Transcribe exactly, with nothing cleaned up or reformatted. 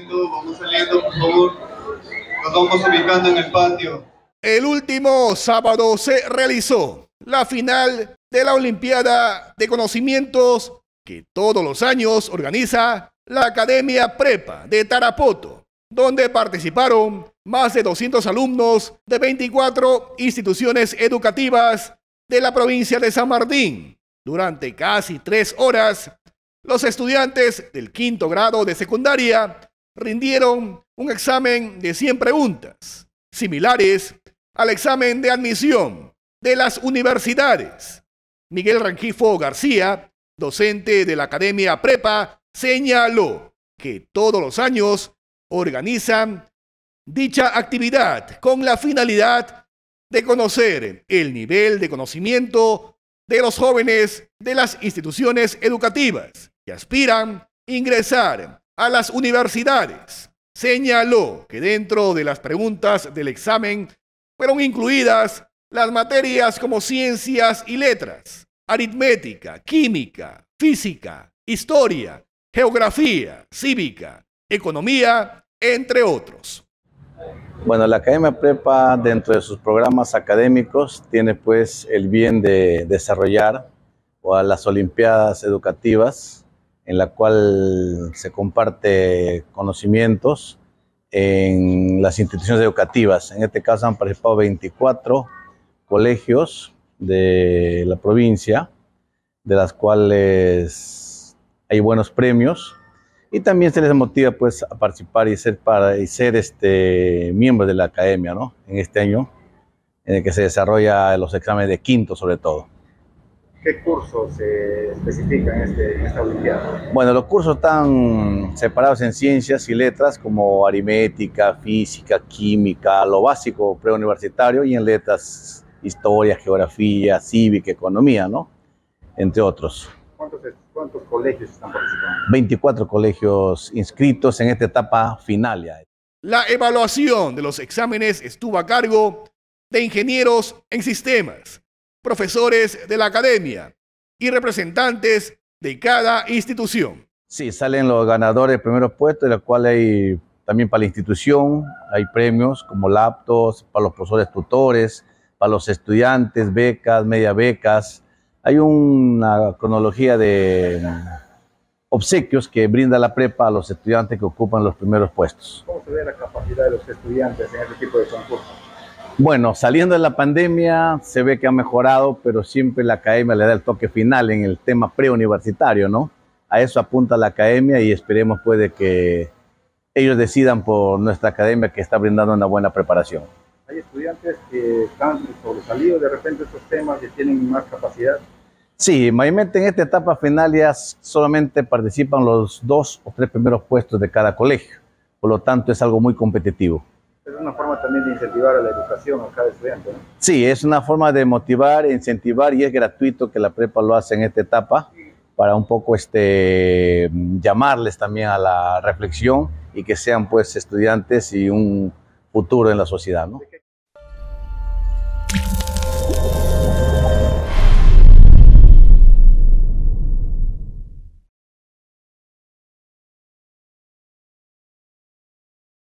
saliendo, vamos saliendo, por favor. Nos vamos ubicando en el patio. El último sábado se realizó la final de la Olimpiada de Conocimientos que todos los años organiza la Academia Prepa de Tarapoto, donde participaron más de doscientos alumnos de veinticuatro instituciones educativas de la provincia de San Martín. Durante casi tres horas, los estudiantes del quinto grado de secundaria rindieron un examen de cien preguntas, similares al examen de admisión de las universidades. Miguel Rangifo García, docente de la Academia Prepa, señaló que todos los años organizan dicha actividad con la finalidad de conocer el nivel de conocimiento de los jóvenes de las instituciones educativas que aspiran a ingresar a las universidades. Señaló que dentro de las preguntas del examen fueron incluidas las materias como ciencias y letras, aritmética, química, física, historia, geografía, cívica, economía, entre otros. Bueno, la Academia Prepa, dentro de sus programas académicos, tiene pues el bien de desarrollar o las Olimpiadas Educativas, en la cual se comparte conocimientos en las instituciones educativas. En este caso han participado veinticuatro colegios de la provincia, de las cuales hay buenos premios, y también se les motiva pues a participar y ser, para, y ser este, miembros de la academia, ¿no? En este año en el que se desarrolla los exámenes de quinto sobre todo. ¿Qué cursos se especifican en, este, en esta olimpiada? Bueno, los cursos están separados en ciencias y letras como aritmética, física, química, lo básico preuniversitario, y en letras, historia, geografía, cívica, economía, ¿no? Entre otros. ¿Cuántos, cuántos colegios están participando? veinticuatro colegios inscritos en esta etapa final ya. La evaluación de los exámenes estuvo a cargo de ingenieros en sistemas, profesores de la academia y representantes de cada institución. Sí, salen los ganadores de primeros puestos, de los cuales hay también para la institución, hay premios como laptops, para los profesores tutores, para los estudiantes, becas, media becas. Hay una cronología de obsequios que brinda la prepa a los estudiantes que ocupan los primeros puestos. ¿Cómo se ve la capacidad de los estudiantes en este tipo de concursos? Bueno, saliendo de la pandemia se ve que ha mejorado, pero siempre la academia le da el toque final en el tema preuniversitario, ¿no? A eso apunta la academia y esperemos pues de que ellos decidan por nuestra academia que está brindando una buena preparación. ¿Hay estudiantes que están sobresalidos de repente estos temas y tienen más capacidad? Sí, mayormente en esta etapa final ya solamente participan los dos o tres primeros puestos de cada colegio, por lo tanto es algo muy competitivo. Es una forma también de incentivar a la educación a cada estudiante, ¿no? Sí, es una forma de motivar, incentivar, y es gratuito que la prepa lo hace en esta etapa para un poco este, llamarles también a la reflexión y que sean pues estudiantes y un futuro en la sociedad, ¿no?